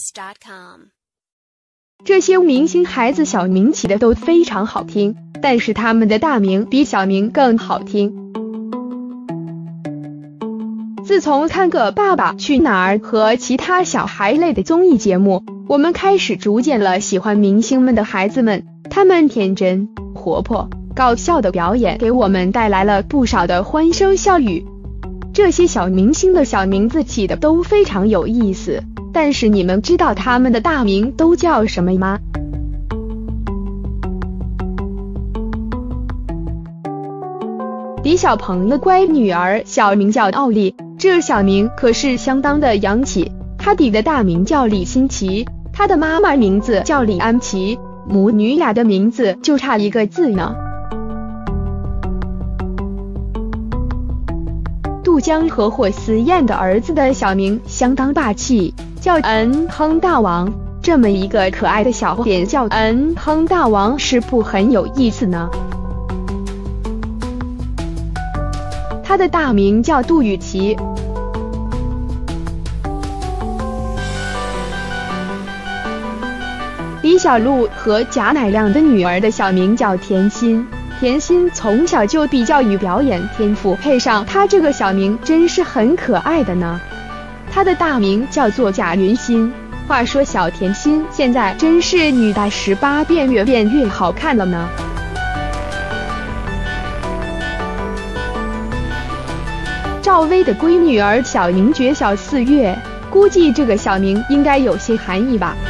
News.com。 这些明星孩子小名起的都非常好听，但是他们的大名比小名更好听。自从看个《爸爸去哪儿》和其他小孩类的综艺节目，我们开始逐渐了喜欢明星们的孩子们，他们天真、活泼、搞笑的表演给我们带来了不少的欢声笑语。这些小明星的小名字起的都非常有意思，但是你们知道他们的大名都叫什么吗？李小鹏的乖女儿小名叫奥莉，这小名可是相当的洋气。他弟的大名叫李新奇，他的妈妈名字叫李安琪，母女俩的名字就差一个字呢。杜江和霍思燕的儿子的小名相当霸气，叫恩亨大王，这么一个可爱的小点叫恩亨大王是不很有意思呢？他的大名叫杜雨琪。李小璐和贾乃亮的女儿的小名叫甜心，甜心从小就比较有表演天赋，配上她这个小名真是很可爱的呢。她的大名叫做贾云欣。话说小甜心现在真是女大18变，越变越好看了呢。赵薇的闺女儿小名绝小4月，估计这个小名应该有些含义吧。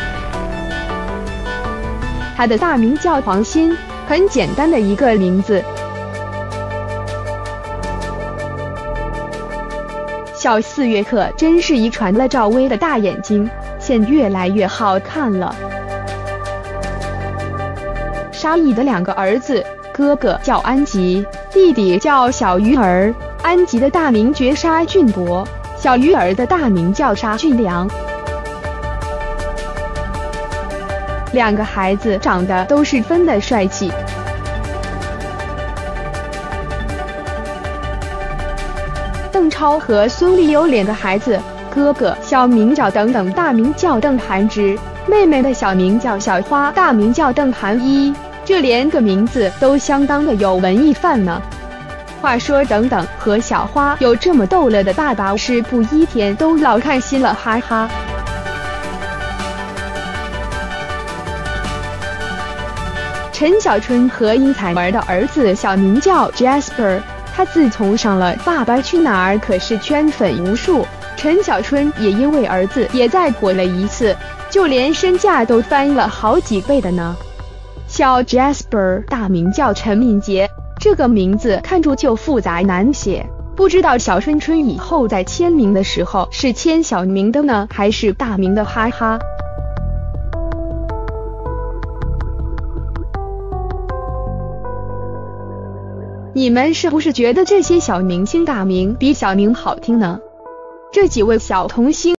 她的大名叫黄欣，很简单的一个名字。小4月可真是遗传了赵薇的大眼睛，现越来越好看了。沙溢的2个儿子，哥哥叫安吉，弟弟叫小鱼儿。安吉的大名绝沙俊博，小鱼儿的大名叫沙俊良。2个孩子长得都十分的帅气。邓超和孙俪有2个孩子，哥哥小名叫邓邓，大名叫邓涵之，妹妹的小名叫小花，大名叫邓涵一，这2个名字都相当的有文艺范呢。话说等等和小花有这么逗了的爸爸是不一天都老开心了，哈哈。陈小春和殷彩儿的儿子小名叫 Jasper， 他自从上了《爸爸去哪儿》可是圈粉无数，陈小春也因为儿子也再火了一次，就连身价都翻了好几倍的呢。小 Jasper 大名叫陈敏杰，这个名字看着就复杂难写，不知道小春春以后在签名的时候是签小名的呢，还是大名的，哈哈。你们是不是觉得这些小明星大名比小名好听呢？这几位小童星